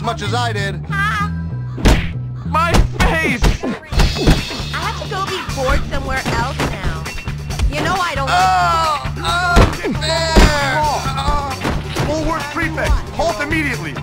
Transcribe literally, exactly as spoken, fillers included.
as much as I did. Ha! My face! I have to go be bored somewhere else now. You know I don't Oh! Oh! There! Oh. Full work prefect! Halt immediately!